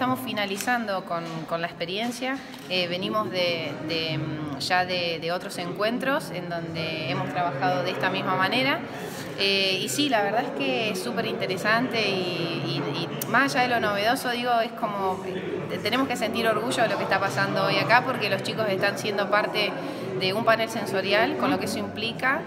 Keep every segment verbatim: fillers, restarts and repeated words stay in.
estamos finalizando con, con la experiencia. Eh, venimos de, de, ya de, de otros encuentros en donde hemos trabajado de esta misma manera. Eh, y sí, la verdad es que es súper interesante y, y, y más allá de lo novedoso, digo, es como tenemos que sentir orgullo de lo que está pasando hoy acá, porque los chicos están siendo parte de un panel sensorial, con lo que eso implica,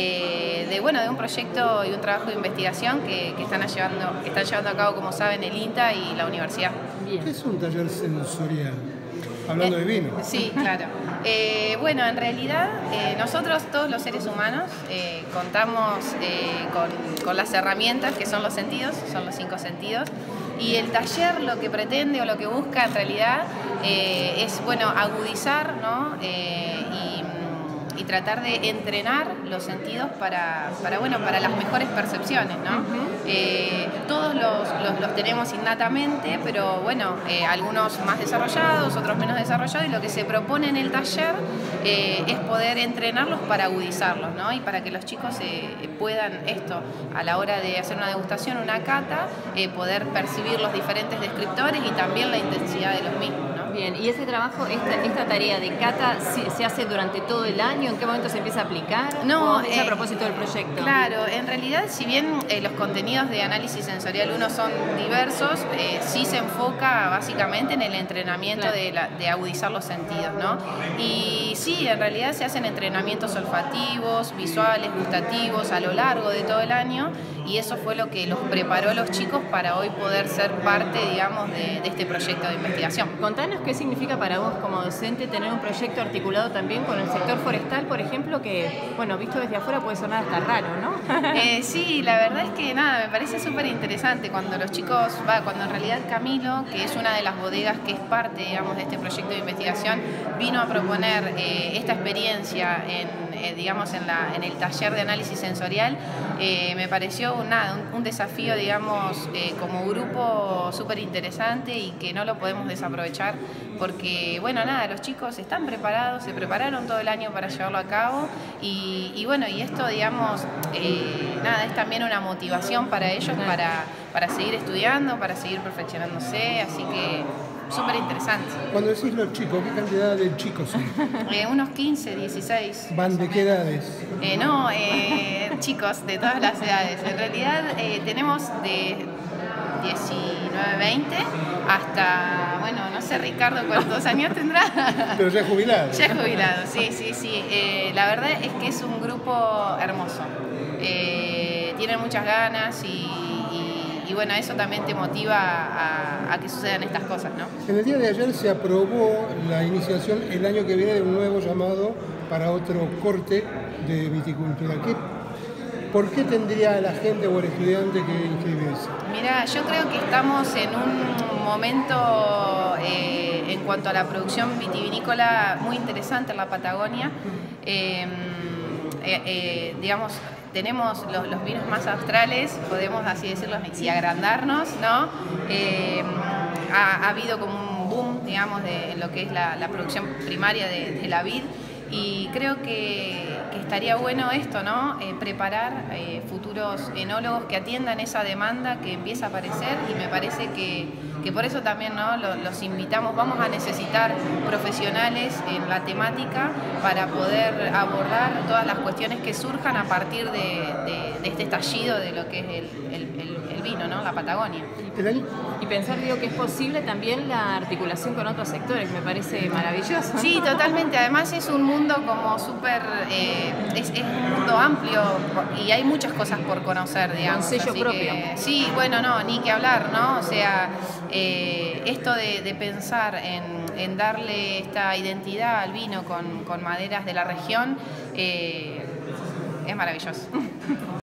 eh, de, bueno, de un proyecto y un trabajo de investigación que, que, están llevando, que están llevando a cabo, como saben, el INTA y la universidad. Bien. ¿Qué es un taller sensorial? Hablando eh, de vino. Sí, claro. Eh, bueno, en realidad eh, nosotros, todos los seres humanos, eh, contamos eh, con, con las herramientas que son los sentidos, son los cinco sentidos, y el taller lo que pretende o lo que busca en realidad eh, es, bueno, agudizar, ¿no? Eh, y, y tratar de entrenar los sentidos para, para, bueno, para las mejores percepciones, ¿no? Uh-huh. eh, todos los, los, los tenemos innatamente, pero bueno, eh, algunos más desarrollados, otros menos desarrollados, y lo que se propone en el taller eh, es poder entrenarlos para agudizarlos, ¿no? Y para que los chicos eh, puedan esto, a la hora de hacer una degustación, una cata, eh, poder percibir los diferentes descriptores y también la intensidad de los mismos, ¿no? Bien, y ese trabajo, esta, esta tarea de cata, ¿se, se hace durante todo el año? ¿En qué momento se empieza a aplicar? No, es eh, a propósito del proyecto. Claro, en realidad, si bien eh, los contenidos de análisis sensorial uno son diversos, eh, sí se enfoca básicamente en el entrenamiento, claro, de, la, de agudizar los sentidos, ¿no? Y sí, en realidad se hacen entrenamientos olfativos, visuales, gustativos a lo largo de todo el año, y eso fue lo que los preparó a los chicos para hoy poder ser parte, digamos, de, de este proyecto de investigación. Contanos qué significa para vos como docente tener un proyecto articulado también con el sector forestal, por ejemplo, que, bueno, visto desde afuera puede sonar hasta raro, ¿no? eh, sí, la verdad es que nada, me parece súper interesante cuando los chicos, va, cuando en realidad Camilo, que es una de las bodegas que es parte, digamos, de este proyecto de investigación, vino a proponer eh, esta experiencia en, eh, digamos, en, la, en el taller de análisis sensorial, eh, me pareció un, nada, un, un desafío, digamos, eh, como grupo súper interesante y que no lo podemos desaprovechar porque, bueno, nada, los chicos están preparados, se prepararon todo el año para llevarlo a cabo y, y bueno, y esto, digamos, eh, nada, es también una motivación para ellos para, para seguir estudiando, para seguir perfeccionándose, así que súper interesante. Cuando decís los chicos, ¿qué cantidad de chicos son? Eh, unos quince, dieciséis. ¿Van de qué edades? Eh, no, eh, chicos de todas las edades. En realidad eh, tenemos de diecinueve, veinte hasta, bueno, no sé, Ricardo, ¿cuántos años tendrá? Pero ya es jubilado. Ya es jubilado, sí, sí, sí. Eh, la verdad es que es un grupo hermoso. Eh, tienen muchas ganas y, y, y bueno, eso también te motiva a, a que sucedan estas cosas, ¿no? En el día de ayer se aprobó la iniciación el año que viene de un nuevo llamado para otro corte de viticultura. ¿Qué, ¿Por qué tendría la gente o el estudiante que inscribirse? Mira, yo creo que estamos en un momento eh, en cuanto a la producción vitivinícola muy interesante en la Patagonia. Eh, eh, eh, digamos, tenemos los, los vinos más australes, podemos así decirlo, y agrandarnos, ¿no? Eh, ha, ha habido como un boom, digamos, de lo que es la, la producción primaria de, de la vid. Y creo que, que estaría bueno esto, ¿no? Eh, preparar eh, futuros enólogos que atiendan esa demanda que empieza a aparecer y me parece que, que por eso también, ¿no? los, los invitamos, vamos a necesitar profesionales en la temática para poder abordar todas las cuestiones que surjan a partir de, de, de este estallido de lo que es el, el, el, el vino, ¿no? La Patagonia. Y pensar, digo, que es posible también la articulación con otros sectores, me parece maravilloso. Sí, totalmente. Además es un mundo como súper, eh, es, es un mundo amplio y hay muchas cosas por conocer, digamos. Con sello Así propio. Que, sí, bueno, no, ni que hablar, ¿no? O sea, eh, esto de, de pensar en, en darle esta identidad al vino con, con maderas de la región eh, es maravilloso.